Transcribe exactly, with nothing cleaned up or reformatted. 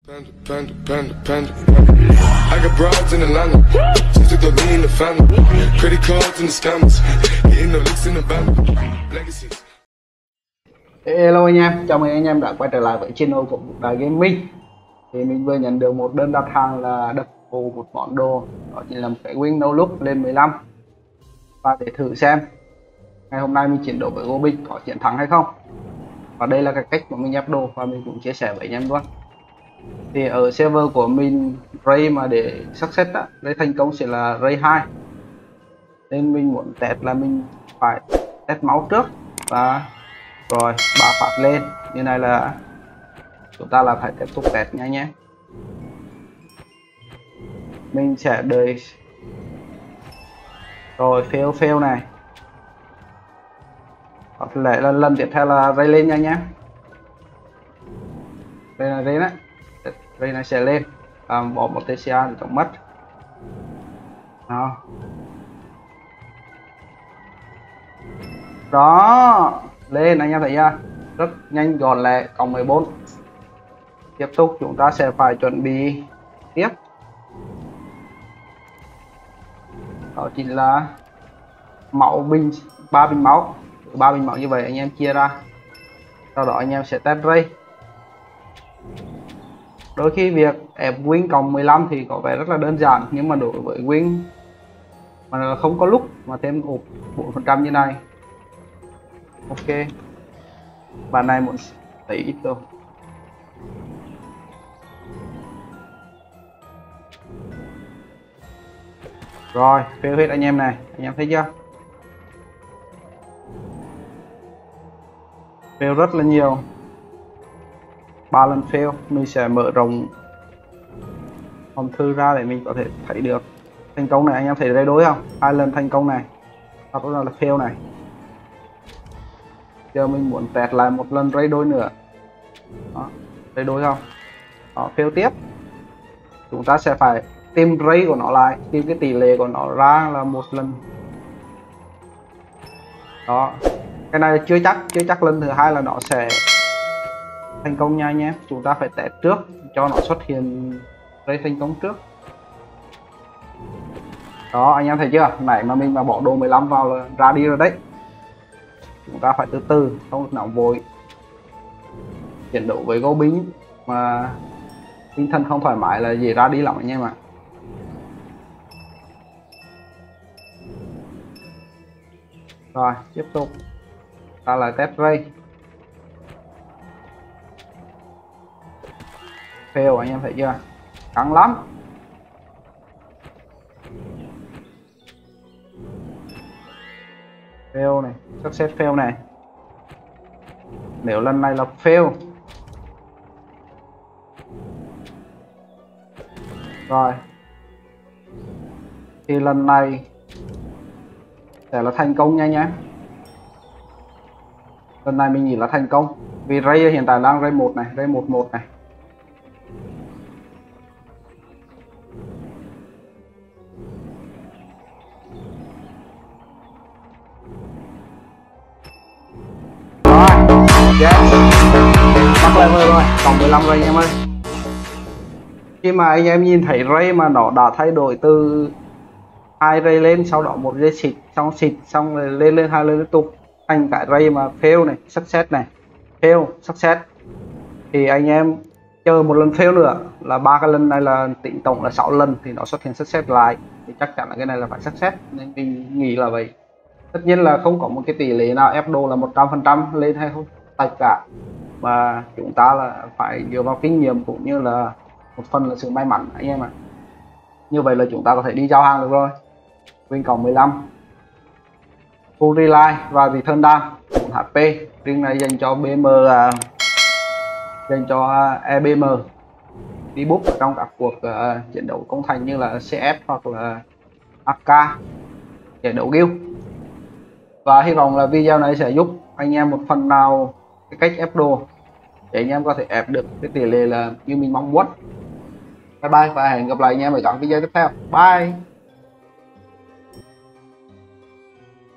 Panda, panda, panda, panda. I got broads in Atlanta, just took the lean in the family. Credit cards and the scammers, hitting the licks in the band. Legacies. Hello anh em, chào mừng anh em đã quay trở lại với channel của Bút Đài Gaming. Thì mình vừa nhận được một đơn đặt hàng là đập vô một món đồ, đó chính là một cái win no look lên mười lăm. Và để thử xem ngày hôm nay mình chiến đấu với Goblin có chiến thắng hay không. Và đây là cái cách mà mình ép đồ và mình cũng chia sẻ với anh em luôn. Thì ở server của mình Ray mà để success á, Ray thành công sẽ là Ray hai. Nên mình muốn test là mình phải test máu trước và rồi ba phát lên như này là chúng ta là phải tiếp tục test nha nhé. Mình sẽ đợi rồi fail fail này, có lẽ là lần tiếp theo là Ray lên nha nhé. Đây là Ray đấy, Ray này sẽ lên à, bỏ một tê xê a để chống mất đó. Đó lên anh em thấy chưa, rất nhanh gọn lẹ, cộng mười bốn. Tiếp tục chúng ta sẽ phải chuẩn bị tiếp, đó chính là máu bình, ba bình máu, ba bình máu như vậy anh em chia ra, sau đó anh em sẽ test Ray. Đôi khi việc ép win cộng mười lăm thì có vẻ rất là đơn giản, nhưng mà đối với win mà không có lúc mà thêm bốn phần trăm như này, ok bạn này muốn thấy ít thôi. Rồi fail hết anh em này, anh em thấy chưa, fail rất là nhiều, ba lần fail. Mình sẽ mở rộng hòm thư ra để mình có thể thấy được thành công này. Anh em thấy Ray đối không, hai lần thành công này, sau đó là fail này. Giờ mình muốn test lại một lần Ray đôi nữa, đó, Ray đôi không, đó, fail tiếp. Chúng ta sẽ phải tìm Ray của nó lại, tìm cái tỷ lệ của nó ra là một lần. Đó, cái này chưa chắc, chưa chắc lần thứ hai là nó sẽ thành công nha anh em. Chúng ta phải test trước cho nó xuất hiện Ray thành công trước. Đó anh em thấy chưa, nãy mà mình mà bỏ đồ mười lăm vào là ra đi rồi đấy. Chúng ta phải từ từ, không được nóng vội. Chiến đấu với Goblin mà tinh thần không thoải mái là dễ ra đi lắm anh em ạ. Rồi tiếp tục ta lại test Ray. Fail anh em thấy chưa, căng lắm. Fail này, success fail này. Nếu lần này là fail, rồi thì lần này sẽ là thành công nha nhé. Lần này mình nghĩ là thành công vì Ray hiện tại đang Ray một này, Ray một một này. Yes, bắt level rồi, cộng mười lăm rồi anh em ơi. Khi mà anh em nhìn thấy Ray mà nó đã thay đổi từ hai Ray lên, sau đó một Ray xịt, xong xịt, xong rồi lên lên hai lên liên tục, thành cái Ray mà fail này, success này, fail, success, thì anh em chờ một lần fail nữa là ba cái lần này là tính tổng là sáu lần thì nó xuất hiện success lại, thì chắc chắn là cái này là phải success, nên mình nghĩ là vậy. Tất nhiên là không có một cái tỷ lệ nào ép đồ là một trăm phần trăm lên hay không tất cả, mà chúng ta là phải dựa vào kinh nghiệm cũng như là một phần là sự may mắn anh em ạ. Như vậy là chúng ta có thể đi giao hàng được rồi. Win cộng mười lăm, full rely và return down bốn hát pê. Riêng này dành cho bê em, uh, dành cho e bê em đi búp trong các cuộc uh, chiến đấu công thành như là xê ép hoặc là a ca, chiến đấu guild. Và hy vọng là video này sẽ giúp anh em một phần nào cái cách ép đồ để anh em có thể ép được cái tỷ lệ là như mình mong muốn. Bye bye và hẹn gặp lại anh em ở các video tiếp theo. Bye.